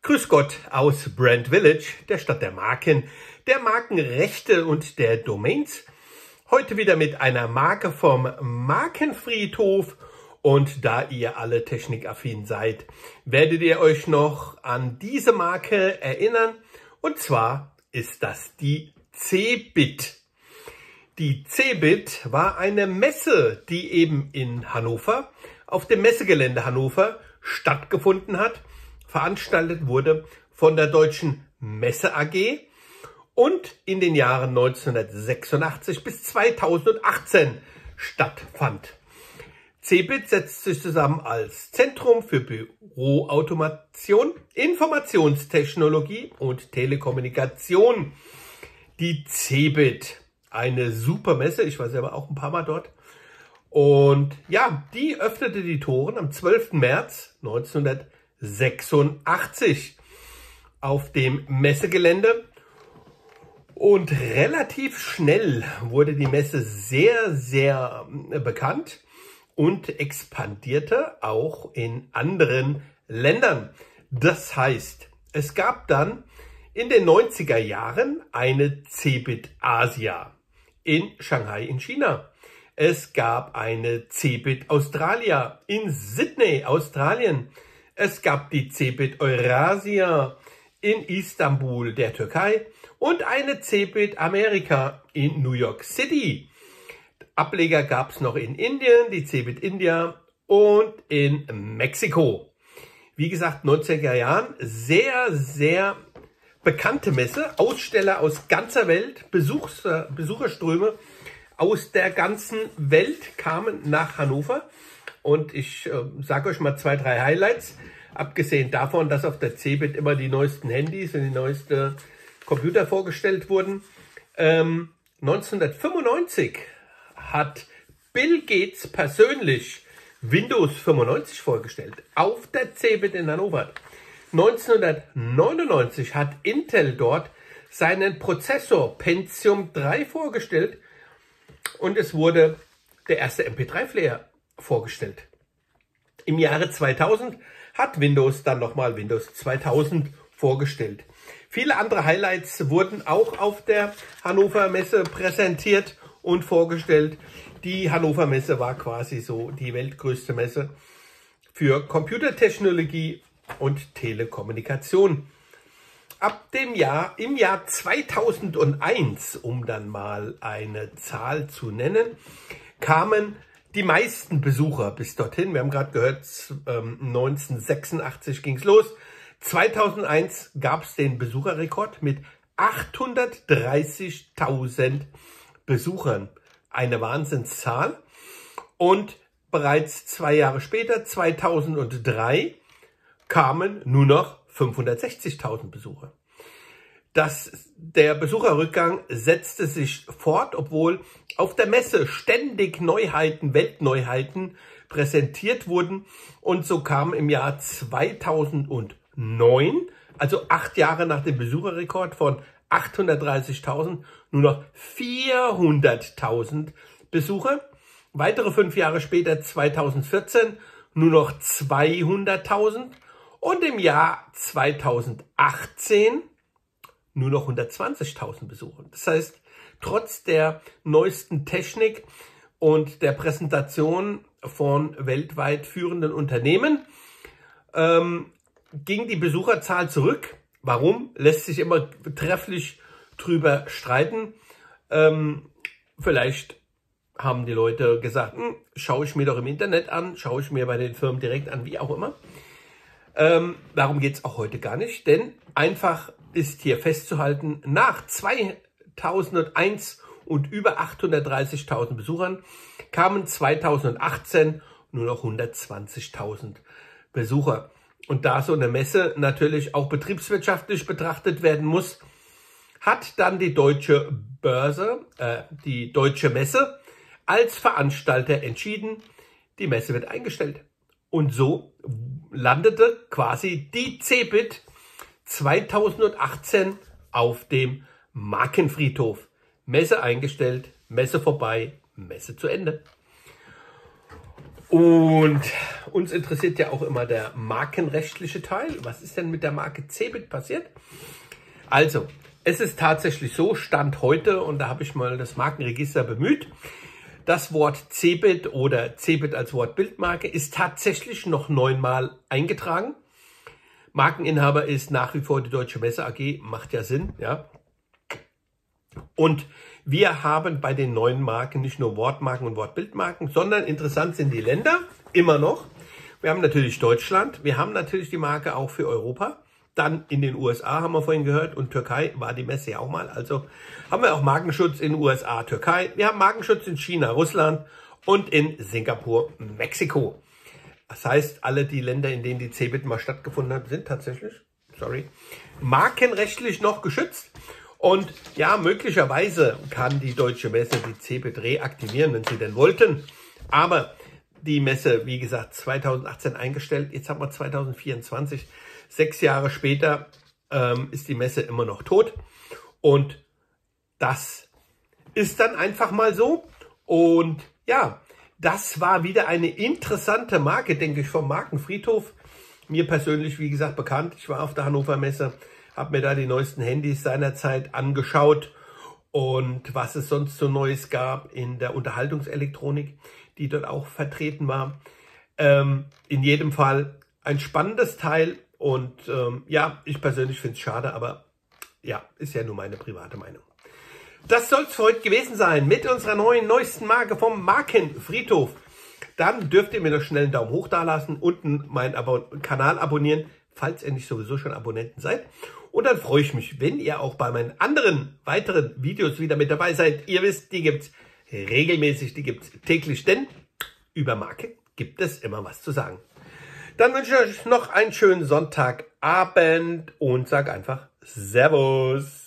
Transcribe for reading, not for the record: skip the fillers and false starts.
Grüß Gott aus Brand Village, der Stadt der Marken, der Markenrechte und der Domains. Heute wieder mit einer Marke vom Markenfriedhof. Und da ihr alle technikaffin seid, werdet ihr euch noch an diese Marke erinnern. Und zwar ist das die CeBIT. Die CeBIT war eine Messe, die eben in Hannover, auf dem Messegelände Hannover stattgefunden hat. Veranstaltet wurde von der Deutschen Messe AG und in den Jahren 1986 bis 2018 stattfand. CeBIT setzt sich zusammen als Zentrum für Büroautomation, Informationstechnologie und Telekommunikation. Die CeBIT, eine super Messe, ich war selber auch ein paar Mal dort. Und ja, die öffnete die Toren am 12. März 1986 auf dem Messegelände. Und relativ schnell wurde die Messe sehr, sehr bekannt und expandierte auch in anderen Ländern. Das heißt, es gab dann in den 90er Jahren eine CeBIT Asia in Shanghai in China. Es gab eine CeBIT Australia in Sydney, Australien. Es gab die CeBIT Eurasia in Istanbul, der Türkei. Und eine CeBIT Amerika in New York City. Ableger gab es noch in Indien, die CeBIT India und in Mexiko. Wie gesagt, 90er Jahren, sehr, sehr bekannte Messe. Aussteller aus ganzer Welt, Besucherströme aus der ganzen Welt kamen nach Hannover. Und ich sage euch mal 2, 3 Highlights. Abgesehen davon, dass auf der CeBIT immer die neuesten Handys und die neuesten Computer vorgestellt wurden. 1995 hat Bill Gates persönlich Windows 95 vorgestellt auf der CeBIT in Hannover. 1999 hat Intel dort seinen Prozessor Pentium 3 vorgestellt und es wurde der erste MP3-Player vorgestellt. Im Jahre 2000 hat Windows dann nochmal Windows 2000 vorgestellt. Viele andere Highlights wurden auch auf der Hannover Messe präsentiert und vorgestellt. Die Hannover Messe war quasi so die weltgrößte Messe für Computertechnologie und Telekommunikation. Im Jahr 2001, um dann mal eine Zahl zu nennen, kamen die meisten Besucher bis dorthin. Wir haben gerade gehört, 1986 ging es los. 2001 gab es den Besucherrekord mit 830.000 Besuchern. Eine Wahnsinnszahl. Und bereits 2 Jahre später, 2003, kamen nur noch 560.000 Besucher. Der Besucherrückgang setzte sich fort, obwohl auf der Messe ständig Neuheiten, Weltneuheiten präsentiert wurden. Und so kam im Jahr 2009, also 8 Jahre nach dem Besucherrekord von 830.000, nur noch 400.000 Besucher. Weitere 5 Jahre später, 2014, nur noch 200.000. Und im Jahr 2018 nur noch 120.000 Besucher. Das heißt, trotz der neuesten Technik und der Präsentation von weltweit führenden Unternehmen ging die Besucherzahl zurück. Warum? Lässt sich immer trefflich drüber streiten. Vielleicht haben die Leute gesagt, schaue ich mir doch im Internet an, schaue ich mir bei den Firmen direkt an, wie auch immer. Darum geht es auch heute gar nicht, denn einfach ist hier festzuhalten, nach 2001 und über 830.000 Besuchern kamen 2018 nur noch 120.000 Besucher. Und da so eine Messe natürlich auch betriebswirtschaftlich betrachtet werden muss, hat dann die Deutsche Börse, die Deutsche Messe als Veranstalter entschieden, die Messe wird eingestellt. Und so landete quasi die CeBIT 2018 auf dem Markenfriedhof. Messe eingestellt, Messe vorbei, Messe zu Ende. Und uns interessiert ja auch immer der markenrechtliche Teil. Was ist denn mit der Marke Cebit passiert? Also, es ist tatsächlich so, Stand heute, und da habe ich mal das Markenregister bemüht, das Wort Cebit oder Cebit als Wortbildmarke ist tatsächlich noch 9-mal eingetragen. Markeninhaber ist nach wie vor die Deutsche Messe AG, macht ja Sinn, ja. Und wir haben bei den neuen Marken nicht nur Wortmarken und Wortbildmarken, sondern interessant sind die Länder, immer noch. Wir haben natürlich Deutschland, wir haben natürlich die Marke auch für Europa. Dann in den USA haben wir vorhin gehört und Türkei war die Messe ja auch mal. Also haben wir auch Markenschutz in USA, Türkei. Wir haben Markenschutz in China, Russland und in Singapur, Mexiko. Das heißt, alle die Länder, in denen die Cebit mal stattgefunden hat, sind tatsächlich, markenrechtlich noch geschützt. Und ja, möglicherweise kann die Deutsche Messe die Cebit reaktivieren, wenn sie denn wollten. Aber die Messe, wie gesagt, 2018 eingestellt. Jetzt haben wir 2024. 6 Jahre später ist die Messe immer noch tot. Und das ist dann einfach mal so. Und ja, das war wieder eine interessante Marke, denke ich, vom Markenfriedhof. Mir persönlich, wie gesagt, bekannt. Ich war auf der Hannover Messe, habe mir da die neuesten Handys seinerzeit angeschaut und was es sonst so Neues gab in der Unterhaltungselektronik, die dort auch vertreten war. In jedem Fall ein spannendes Teil und ja, ich persönlich finde es schade, aber ja, ist ja nur meine private Meinung. Das soll es für heute gewesen sein mit unserer neuesten Marke vom Markenfriedhof. Dann dürft ihr mir noch schnell einen Daumen hoch da lassen, unten meinen Kanal abonnieren, falls ihr nicht sowieso schon Abonnenten seid. Und dann freue ich mich, wenn ihr auch bei meinen anderen weiteren Videos wieder mit dabei seid. Ihr wisst, die gibt's regelmäßig, die gibt's täglich, denn über Marke gibt es immer was zu sagen. Dann wünsche ich euch noch einen schönen Sonntagabend und sage einfach Servus.